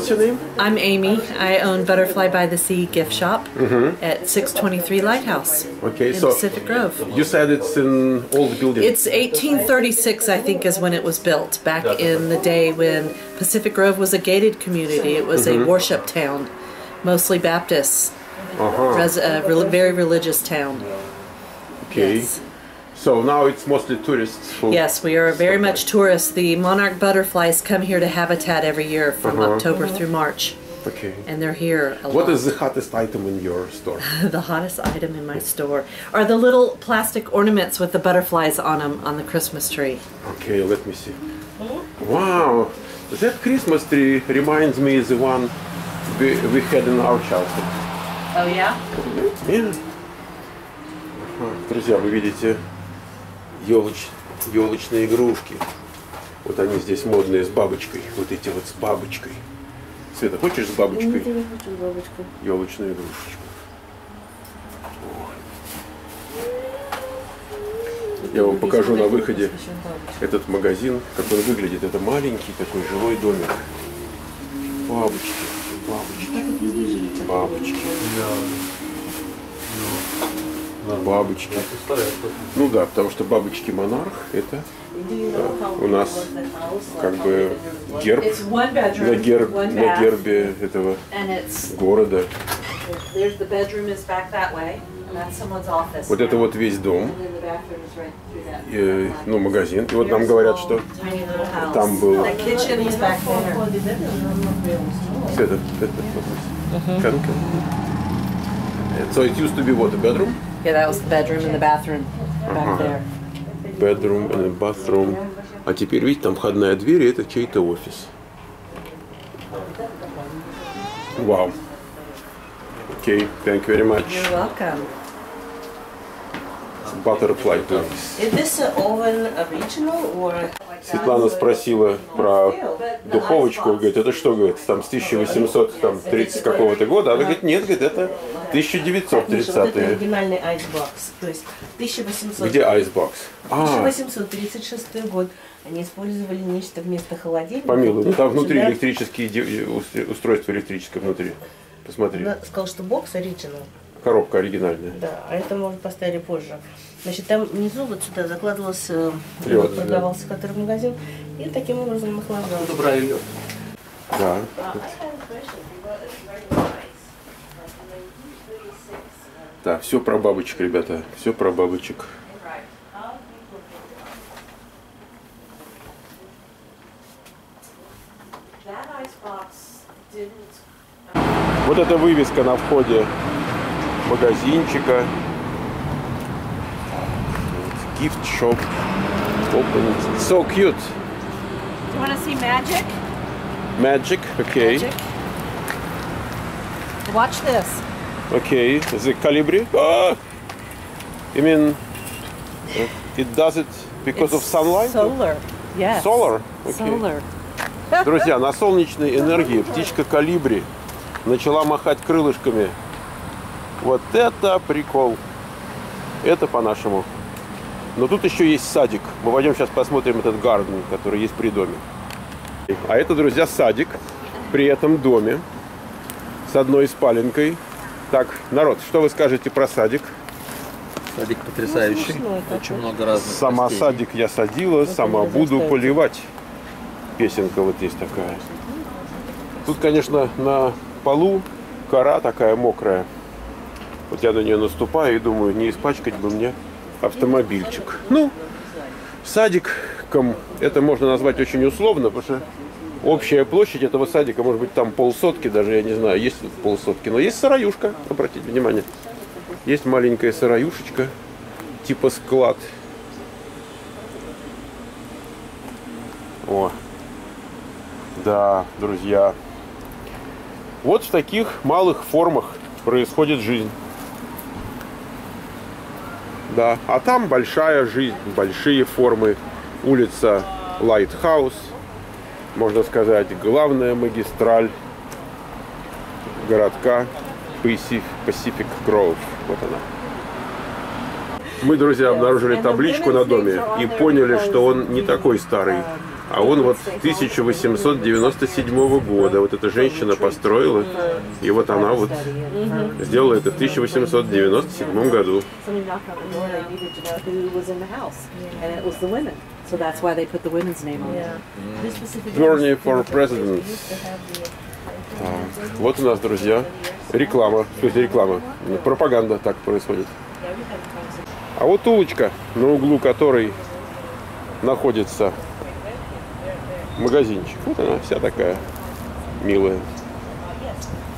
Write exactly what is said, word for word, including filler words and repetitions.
what's your name? I'm Amy. I own Butterfly by the Sea gift shop mm-hmm. at six twenty-three Lighthouse okay, in so Pacific Grove. You said it's an old building. It's eighteen thirty-six, I think, is when it was built, back in the day when Pacific Grove was a gated community. It was mm-hmm. a worship town, mostly Baptists, uh-huh. Res a re very religious town. Okay. Yes. So now it's mostly tourists. Who yes, we are very much tourists. The monarch butterflies come here to habitat every year from uh-huh. October uh-huh. through March. Okay. And they're here a What lot. is the hottest item in your store? The hottest item in my store are the little plastic ornaments with the butterflies on them on the Christmas tree. Okay, let me see. Wow, that Christmas tree reminds me of the one we, we had in our childhood. Oh yeah? Yeah. Друзья, вы видите елоч, елочные игрушки. Вот они здесь модные с бабочкой. Вот эти вот с бабочкой. Света, хочешь с бабочкой? Я не хочу с бабочкой. Елочную игрушечку. Я вам покажу на выходе этот магазин, как он выглядит. Это маленький такой жилой домик. Бабочки, бабочки, бабочки. Бабочки. Ну да, потому что бабочки монарх это да, у нас как бы герб на, герб, на гербе этого города. Вот это вот весь дом, и, ну магазин. И вот нам говорят, что там был. Это, это, So it used to be what, a bedroom? Yeah, that was the bedroom and the bathroom back uh-huh. there. Bedroom and a bathroom. А теперь, видите, там входная дверь, и это чей-то офис. Wow. Okay, thank you very much. You're welcome. Butterfly toys. Is this oven original or? Светлана спросила про духовочку, говорит, это что, говорит, там с тысяча восемьсот тридцатого какого-то года, а она говорит, нет, говорит, это тысяча девятьсот тридцатые. Это оригинальный айсбокс, то есть тысяча восемьсот. Где айсбокс? тысяча восемьсот тридцать шестой год. Они использовали нечто вместо холодильника. Помилуй, ну там внутри электрические устройства электрическое внутри. Посмотри. Она сказала, что бокс оригинал. Коробка оригинальная. Да, а это мы поставили позже. Значит, там внизу вот сюда закладывался, лед, продавался, да. Который магазин, и таким образом охлаждался. Добрый лед. Да. Да, все про бабочек, ребята, все про бабочек. Вот эта вывеска на входе магазинчика. Gift shop. Open. So cute. Do you want to see magic? Magic, okay. Magic. Watch this. Okay, the Calibri. Ah! I mean, it does it because it's of sunlight? Solar. Yes. Solar? Okay. Solar. Друзья, на солнечной энергии птичка Калибри начала махать крылышками. Вот это прикол. Это по-нашему. Но тут еще есть садик. Мы пойдем сейчас посмотрим этот гарден, который есть при доме. А это, друзья, садик при этом доме с одной спаленкой. Так, народ, что вы скажете про садик? Садик потрясающий. Очень много разных. Сама растений. Садик я садила, сама буду поливать. Песенка вот есть такая. Тут, конечно, на полу кора такая мокрая. Вот я на нее наступаю и думаю, не испачкать бы мне автомобильчик. Ну, садиком это можно назвать очень условно, потому что общая площадь этого садика, может быть, там полсотки, даже я не знаю, есть тут полсотки, но есть сыроюшка, обратите внимание. Есть маленькая сыроюшечка, типа склад. О, да, друзья. Вот в таких малых формах происходит жизнь. Да, а там большая жизнь, большие формы. Улица Лайтхаус, можно сказать, главная магистраль городка Pacific Grove. Вот она. Мы, друзья, обнаружили табличку на доме и поняли, что он не такой старый, А он вот тысяча восемьсот девяносто седьмого года. Вот эта женщина построила. И вот она вот сделала это в тысяча восемьсот девяносто седьмом году. So that's why they put the women's name on it. Bernie for President. Так, вот у нас, друзья, реклама. В смысле, реклама. Пропаганда так происходит. А вот улочка, на углу которой находится магазинчик. Вот она вся такая милая.